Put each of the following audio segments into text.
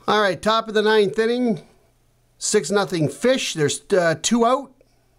All right, top of the 9th inning. 6-0 Fish. There's 2 out.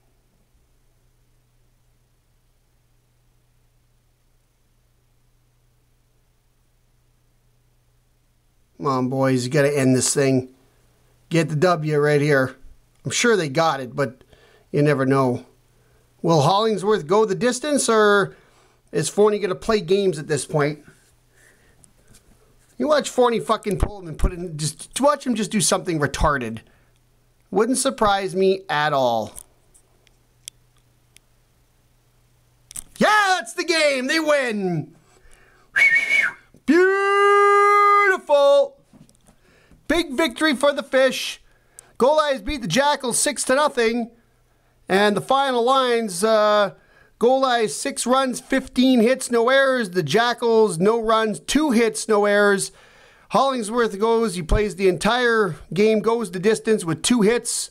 Come on, boys. You got to end this thing. Get the W right here. I'm sure they got it, but you never know. Will Hollingsworth go the distance, or is Forney going to play games at this point? You watch Forney fucking pull him and put in, just watch him just do something retarded. Wouldn't surprise me at all. Yeah, that's the game. They win. Beautiful. Big victory for the Fish. Goal Eyes beat the Jackals 6-0. And the final lines, Goal Eyes 6 runs, 15 hits, no errors. The Jackals, no runs, 2 hits, no errors. Hollingsworth goes, he plays the entire game, goes the distance with 2 hits,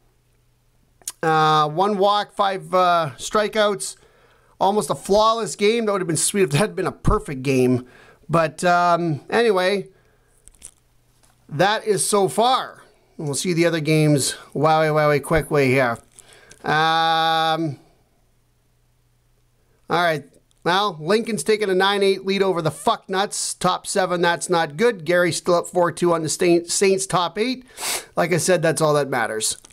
1 walk, 5 strikeouts. Almost a flawless game. That would have been sweet if that had been a perfect game. But anyway, that is so far. And we'll see the other games wowie quick way here. All right. Well, Lincoln's taking a 9-8 lead over the Fucknuts. Top 7, that's not good. Gary's still up 4-2 on the Saints top 8. Like I said, that's all that matters.